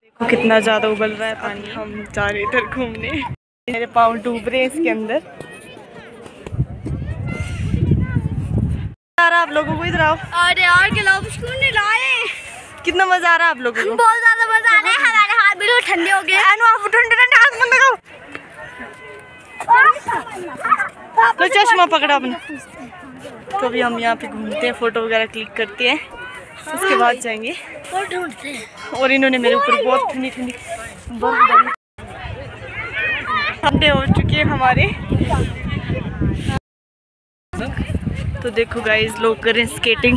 देखो कितना ज़्यादा उबल रहा है पानी। हम जा रहे इधर घूमने। मेरे पाँव डूब रहे हैं इसके अंदर। आ रहा आप लोगों को, इधर आओ। अरे यार नहीं लाए। कितना मजा आ रहा है आप लोगों को? बहुत ज्यादा मजा आ रहा है। हमारे हाथ बिल्कुल ठंडे हो गए। ठंडे हाथ बंद करो। तो चश्मा पकड़ा अपना। तो अभी हम यहाँ पे घूमते हैं, फोटो वगैरह क्लिक करते हैं, उसके बाद जाएंगे और ढूंढते हैं। और इन्होंने मेरे ऊपर बहुत ठंडी ठंडी बर्फ ठंडे हो चुके हैं हमारे। तो देखो गाइस, लोग कर रहे हैं स्केटिंग।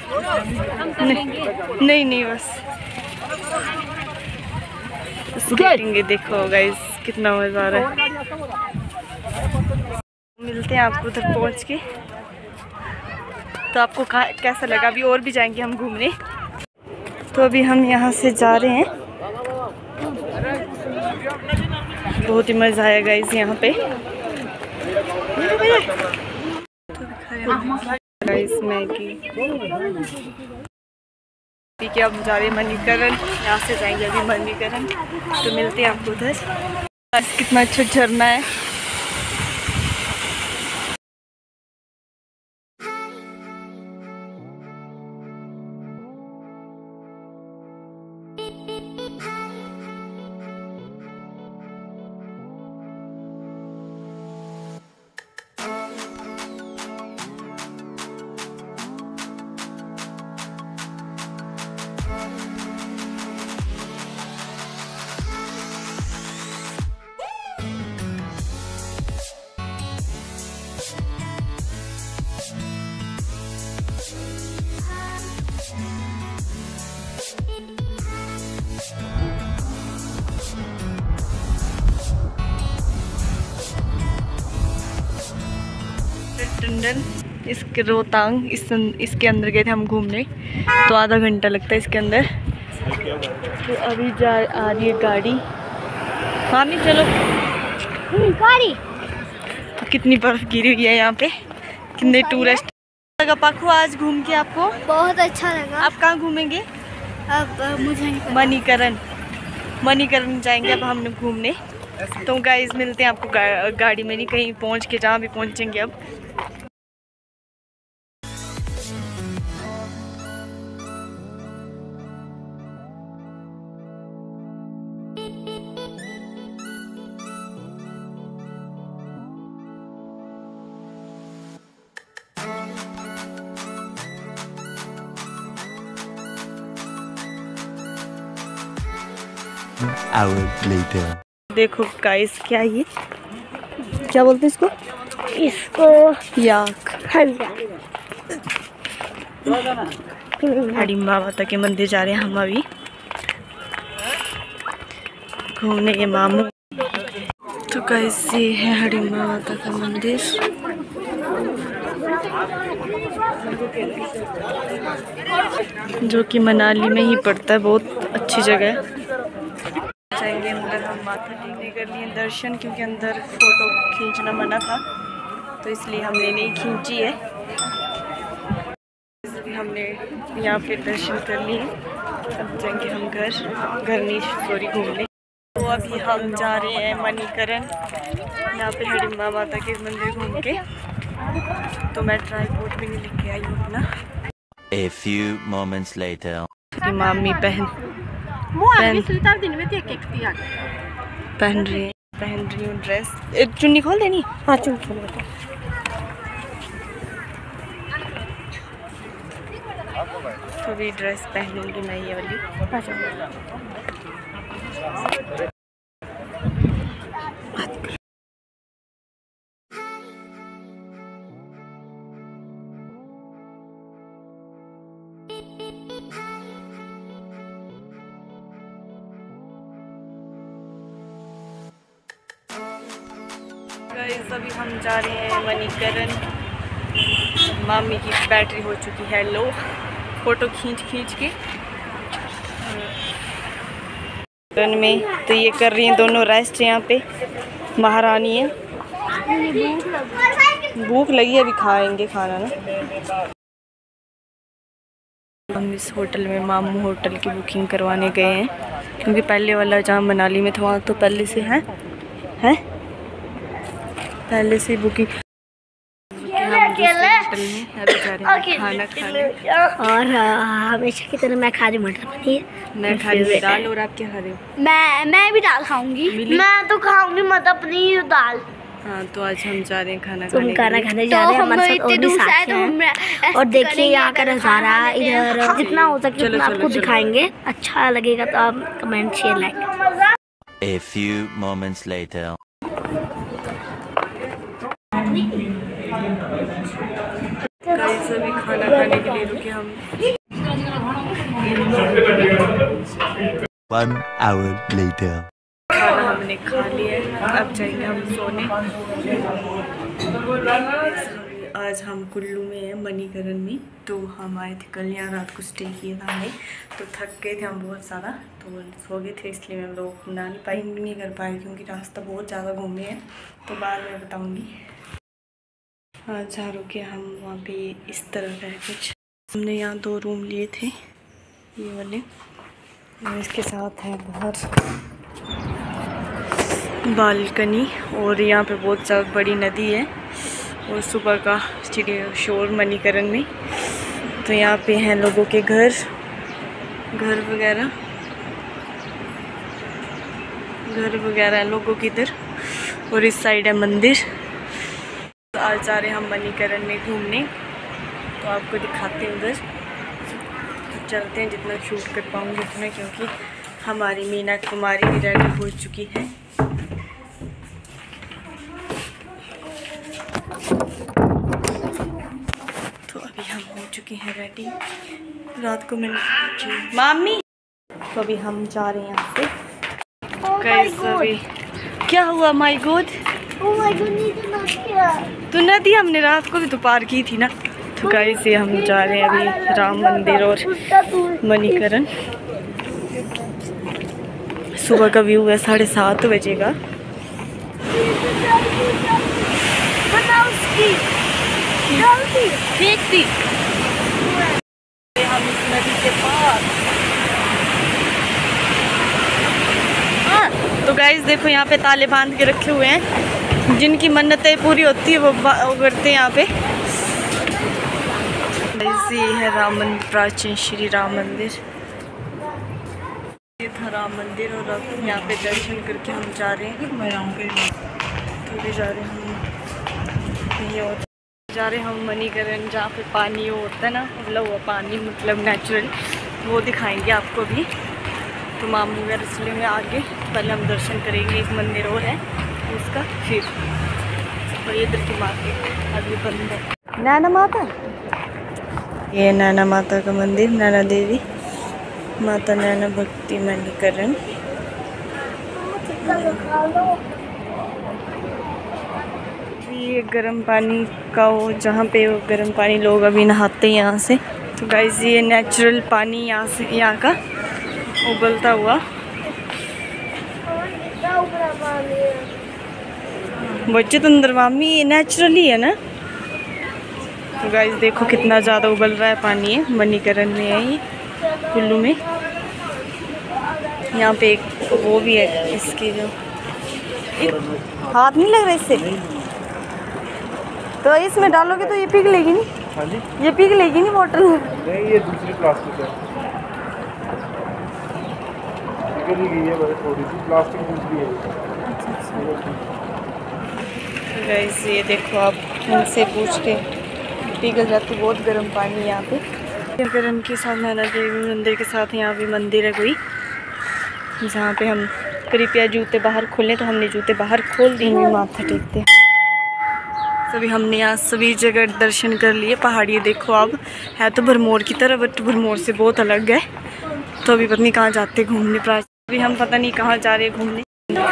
नहीं बस स्केटिंग है। देखो गाइस कितना मजा आ रहा है। मिलते हैं आपको उधर पहुंच के। तो आपको कैसा लगा? अभी और भी जाएंगे हम घूमने। तो अभी हम यहाँ से जा रहे हैं। बहुत ही मजा आया गाइस यहाँ पे। गाइस मैगी ठीक है। अब जा रहे हैं मणिकरण। यहाँ से जाएंगे अभी मणिकरण। तो मिलते हैं आपको उधर। कितना अच्छा झरना है। टंडन इसके रोहतांग इसके अंदर गए थे हम घूमने। तो आधा घंटा लगता है इसके अंदर। तो अभी आ रही है गाड़ी। मामी चलो। गाड़ी तो कितनी बर्फ गिरी हुई है यहाँ पे। कितने टूरिस्ट लगा पाखू आज घूम के आपको? बहुत अच्छा लगा। आप कहाँ घूमेंगे? अब मुझे मणिकरण जाएंगे अब हम घूमने। तो गाइस मिलते हैं आपको गाड़ी में, नहीं कहीं पहुँच के, जहाँ भी पहुँचेंगे अब। Hour later. देखो गाइस क्या ये क्या बोलते हैं इसको याक। हडिम्बा माता के मंदिर जा रहे हैं हम अभी घूमने के मामू। तो गाइस ये है हडिम्बा माता का मंदिर। जो कि मनाली में ही पड़ता है। बहुत अच्छी जगह है। जाएंगे अंदर। हम माथा टेकने कर लिए दर्शन, क्योंकि अंदर फोटो खींचना मना था, तो इसलिए हमने नहीं खींची है। इसलिए हमने यहाँ पे दर्शन कर लिए। अब जाएंगे हम घर नहीं सॉरी घूमने। तो अभी हम जा रहे हैं मणिकरण। यहाँ पे हडिम्बा माता के मंदिर घूम के। तो मैं ट्राइपॉड भी नहीं लेके आई हूँ अपना। A few moments later. मामी पहन रही हूँ ड्रेस। चुन्नी खोल देनी। हाँ चुन्नी खोल। तो भी ड्रेस पहनूंगी मैं ये वाली। गाइस अभी हम जा रहे हैं मणिकरण। मामी की बैटरी हो चुकी है लो। फोटो खींच के में। तो ये कर रही हैं दोनों रेस्ट यहाँ पे। महारानी है। भूख लगी है, अभी खाएंगे खाना ना। हम इस होटल में मामू होटल की बुकिंग करवाने गए हैं। क्योंकि पहले वाला जहाँ मनाली में था वहाँ तो पहले से है पहले से बुकिंग। खाना खाने और हमेशा की तरह मैं खा रही मटर पनीर। मैं खा रही हूँ दाल और आप क्या खा रहे हो? मैं भी दाल खाऊंगी। मैं तो खाऊंगी मटर पनीर दाल। हाँ तो आज हम जा रहे हैं खाना खाने जा रहे हैं हमारे साथ और भी साथी हैं। और देखिए यहाँ का नज़ारा इधर जितना हो सके उतना आपको दिखाएंगे। अच्छा लगेगा तो आप comment share like. A few moments later. Guys अभी खाना खाने के लिए रुके हम। 1 hour later. खाना हमने खा लिया है, अब जाएंगे हम सोने। आज हम कुल्लू में हैं, मणिकरण में। तो हम आए थे कल, यहाँ रात को स्टे किया था हमने। तो थक गए थे हम बहुत ज़्यादा, तो सो गए थे, इसलिए हम लोग ना नहीं कर पाए क्योंकि रास्ता बहुत ज़्यादा घूमे हैं। तो बाद में बताऊँगी। आज जा रुके हम वहाँ पे, इस तरह का है कुछ। हमने यहाँ 2 रूम लिए थे ये वाले, और इसके साथ है बाहर बालकनी। और यहाँ पे बहुत ज़्यादा बड़ी नदी है और सुबह का चिड़िया शोर मणिकरण में। तो यहाँ पे हैं लोगों के घर वगैरह है लोगों की इधर, और इस साइड है मंदिर। तो आज जा रहे हैं हम मणिकरण में घूमने, तो आपको दिखाते हैं उधर। तो चलते हैं, जितना शूट कर पाऊँगी उतना, क्योंकि हमारी मीना कुमारी भी रेडी हो चुकी है। तो अभी हम हो चुके हैं रेडी, रात को मैंने मामी। तो अभी हम जा रहे हैं यहाँ से। अभी क्या हुआ? माय गॉड, तो नदी हमने रात को भी तो पार की थी ना। तो गाइस से हम जा रहे हैं अभी राम मंदिर और मणिकरण। सुबह का व्यू है, 7:30 बजे का। हम इस नदी के पास। हाँ तो गाइस देखो, यहाँ पे ताले बांध के रखे हुए हैं, जिनकी मन्नतें पूरी होती है वो करते हैं यहाँ पे। ये है राम मंदिर, प्राचीन श्री राम मंदिर। ये था राम मंदिर, और अब यहाँ पे दर्शन करके हम जा रहे हैं। तो भी जा रहे हैं हम मणिकरण, जहाँ पे पानी होता है ना, उबला हुआ पानी, मतलब नेचुरल, वो दिखाएंगे आपको भी। तो मामू वगैरह इसलिए में आगे पहले हम दर्शन करेंगे। एक मंदिर और है उसका, फिर और ये इधर की मार्केट अभी बंद है। नैना माता, ये नैना माता का मंदिर, नैना देवी माता नैना भक्ति मणिकरण। ये गर्म पानी का वो, जहाँ पे वो गर्म पानी लोग अभी नहाते हैं यहाँ से। तो गाइस ये नेचुरल पानी यहाँ से, यहाँ का उबलता हुआ। बच्चे तो अंदर मामी, ये नेचुरली है ना। तो गाइस देखो कितना ज़्यादा उबल रहा है पानी है, मणिकरण में है ये, कुल्लू में। यहाँ पे एक वो भी है, इसकी जो हाथ नहीं लग रहा इससे, तो इसमें डालोगे तो ये पिघलेगी नहीं। हाँ जी, ये पिघलेगी नहीं बोतल। नहीं, ये दूसरी प्लास्टिक है, पिघल गई है, बस थोड़ी सी प्लास्टिक दूसरी है। गाइस ये देखो, आप उनसे पूछ के पिघल जाती, बहुत गर्म पानी यहाँ पे। मणिकरण के साथ नैना देवी मंदिर के साथ यहाँ भी मंदिर है कोई, जहाँ पे हम कृपया जूते बाहर खोलें, तो हमने जूते बाहर खोल दिए, माथा टेकते हैं। सभी हमने यहाँ सभी जगह दर्शन कर लिए। पहाड़ी देखो, अब है तो भरमौर की तरह, बट भरमौर से बहुत अलग है। तो अभी पता नहीं कहाँ जाते घूमने, अभी हम पता नहीं कहाँ जा रहे घूमने।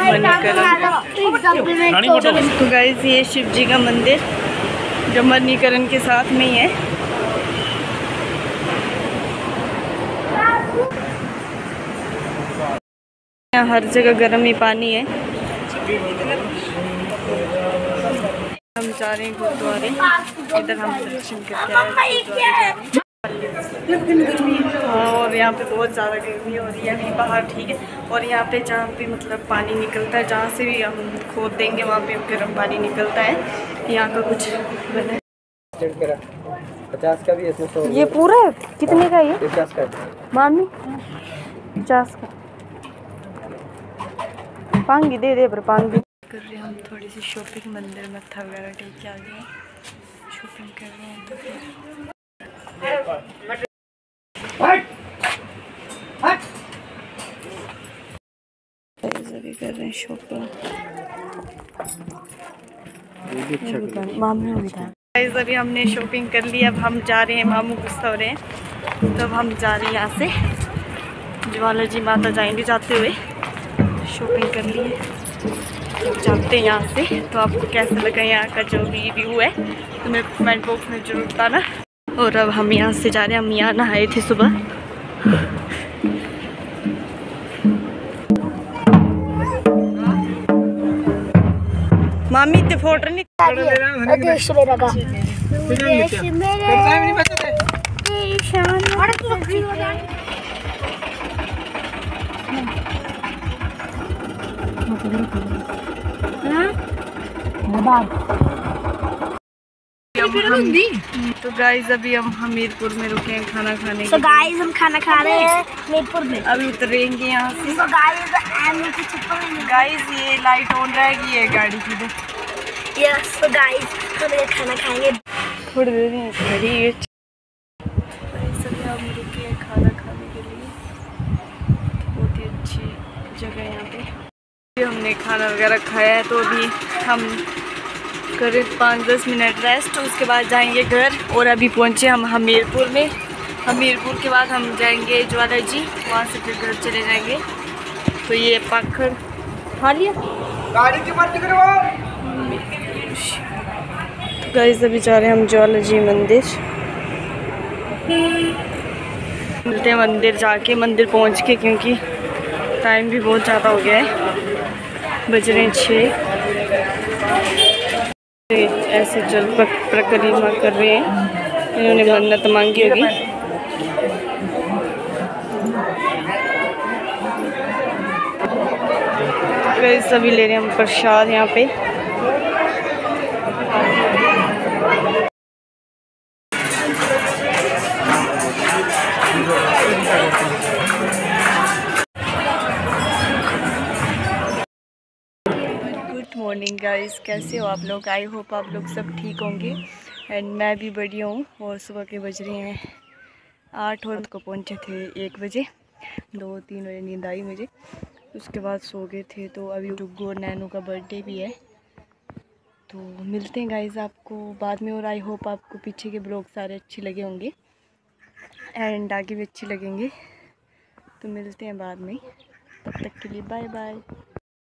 मणिकरण। तो गाइस ये शिव जी का मंदिर जो मणिकरण के साथ में ही है। यहाँ हर जगह गर्म ही पानी है। हम जा रहे हैं गुरुद्वारे, इधर हम दर्शन करके आए। हाँ, और यहाँ पे बहुत ज़्यादा गर्मी हो रही है अभी बाहर, ठीक है। और यहाँ पे जहाँ पे मतलब पानी निकलता है, जहाँ से भी हम खोद देंगे वहाँ पे गर्म पानी निकलता है। यहाँ का कुछ बना है 50 का भी है इसमें। ये पूरा है? कितने का ये? 50 का मामी 50 का पांगी दे पर पांगी कर रहे हैं हम थोड़ी सी शॉपिंग। मंदिर मत्था वगैरह टेक के आ गए, शॉपिंग कर रहे हैं। तो फिर अभी कर रहे हैं शॉपिंग। मामी अभी हमने शॉपिंग कर ली, अब हम जा रहे हैं, मामू गुस्सा हो रहे हैं, तो अब हम जा रहे हैं यहाँ से ज्वाला जी माता जाएंगे जाते हुए। शॉपिंग कर लिए, तो जाते हैं यहाँ से। तो आपको कैसा लगा यहाँ का जो भी व्यू है तो मेरे कमेंट बॉक्स में जरूर बताना। और अब हम यहाँ से जा रहे हैं, हम यहाँ नहाए थे सुबह। मामी ते फोटो नहीं तो गाइस अभी हम हमीरपुर में रुके हैं खाना खाने के लिए। गाइस हम खाना खा रहे हैं हमीरपुर में। अभी उतरेंगे यहाँ से। गाइस गाइस ये लाइट ऑन रहेगी ये गाड़ी की। यस तो गाइस हम ये खाना खाएंगे थोड़ी देर में। खड़ी सभी हम रुके हैं खाना खाने के लिए। बहुत ही अच्छी जगह है यहाँ पे। हमने खाना वगैरह खाया है, तो अभी हम करीब 5-10 मिनट रेस्ट, उसके बाद जाएंगे घर। और अभी पहुँचे हम हमीरपुर में। हमीरपुर के बाद हम जाएंगे ज्वाला जी, वहाँ से फिर घर चले जाएंगे। तो ये पाखड़ खा लिया गाड़ी की मत करो। तो गाइस अभी जा रहे हैं हम ज्वाला जी मंदिर। मिलते हैं मंदिर जाके, मंदिर पहुँच के, क्योंकि टाइम भी बहुत ज़्यादा हो गया है, बज रहे हैं 6। ऐसे जल परिक्रमा कर रहे हैं, इन्होंने मन्नत मांगी होगी। तो सभी ले रहे हैं हम प्रसाद यहाँ पे। गुड मॉर्निंग गाइस, कैसे हो आप लोग? आई होप आप लोग सब ठीक होंगे। एंड मैं भी बढ़िया हूँ। और सुबह के बज रहे हैं 8 और को पहुँचे थे 1 बजे। 2-3 बजे नींद आई मुझे, उसके बाद सो गए थे। तो अभी डुग्गू और नैनू का बर्थडे भी है, तो मिलते हैं गाइस आपको बाद में। और आई होप आपको पीछे के ब्लॉग सारे अच्छे लगे होंगे एंड आगे भी अच्छे लगेंगे। तो मिलते हैं बाद में, तब तक के लिए बाय बाय।